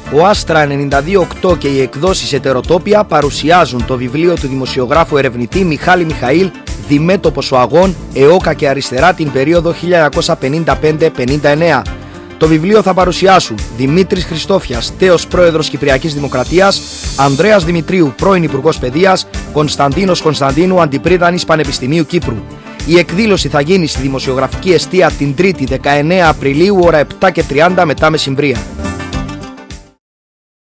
Ο Άστρα 92.8 και οι εκδόσεις Ετεροτόπια παρουσιάζουν το βιβλίο του δημοσιογράφου ερευνητή Μιχάλη Μιχαήλ «Διμέτωπος ο αγών, ΕΟΚΑ και αριστερά την περίοδο 1955-59». Το βιβλίο θα παρουσιάσουν Δημήτρης Χριστόφιας, τέος πρόεδρος Κυπριακής Δημοκρατίας, Ανδρέας Δημητρίου, πρώην Υπουργός Παιδείας, Κωνσταντίνος Κωνσταντίνου, Αντιπρίτανης Πανεπιστημίου Κύπρου. Η εκδήλωση θα γίνει στη Δημοσιογραφική Εστία την 3η 19 Απριλίου, ώρα 7:30 μετά μεσημβρία.